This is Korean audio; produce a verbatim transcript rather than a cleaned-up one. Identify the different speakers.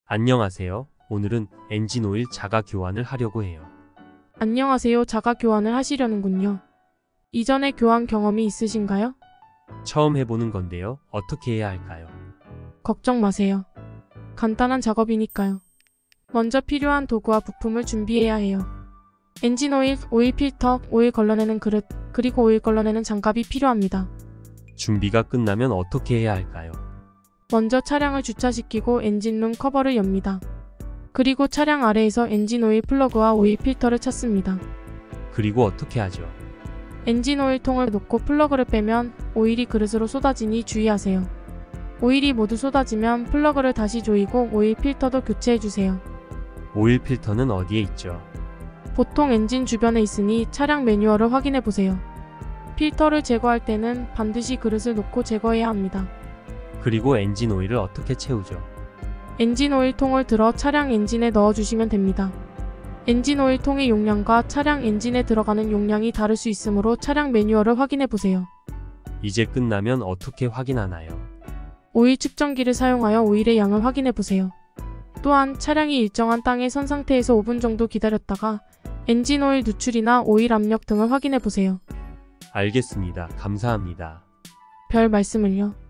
Speaker 1: 안녕하세요. 오늘은 엔진 오일 자가 교환을 하려고 해요.
Speaker 2: 안녕하세요. 자가 교환을 하시려는군요. 이전에 교환 경험이 있으신가요?
Speaker 1: 처음 해보는 건데요. 어떻게 해야 할까요?
Speaker 2: 걱정 마세요. 간단한 작업이니까요. 먼저 필요한 도구와 부품을 준비해야 해요. 엔진 오일, 오일 필터, 오일 걸러내는 그릇, 그리고 오일 걸러내는 장갑이 필요합니다.
Speaker 1: 준비가 끝나면 어떻게 해야 할까요?
Speaker 2: 먼저 차량을 주차시키고 엔진룸 커버를 엽니다. 그리고 차량 아래에서 엔진 오일 플러그와 오일 필터를 찾습니다.
Speaker 1: 그리고 어떻게 하죠?
Speaker 2: 엔진 오일 통을 놓고 플러그를 빼면 오일이 그릇으로 쏟아지니 주의하세요. 오일이 모두 쏟아지면 플러그를 다시 조이고 오일 필터도 교체해주세요.
Speaker 1: 오일 필터는 어디에 있죠?
Speaker 2: 보통 엔진 주변에 있으니 차량 매뉴얼을 확인해보세요. 필터를 제거할 때는 반드시 그릇을 놓고 제거해야 합니다.
Speaker 1: 그리고 엔진 오일을 어떻게 채우죠?
Speaker 2: 엔진 오일 통을 들어 차량 엔진에 넣어주시면 됩니다. 엔진 오일 통의 용량과 차량 엔진에 들어가는 용량이 다를 수 있으므로 차량 매뉴얼을 확인해보세요.
Speaker 1: 이제 끝나면 어떻게 확인하나요?
Speaker 2: 오일 측정기를 사용하여 오일의 양을 확인해보세요. 또한 차량이 일정한 땅에 선 상태에서 오 분 정도 기다렸다가 엔진 오일 누출이나 오일 압력 등을 확인해보세요.
Speaker 1: 알겠습니다. 감사합니다.
Speaker 2: 별 말씀을요.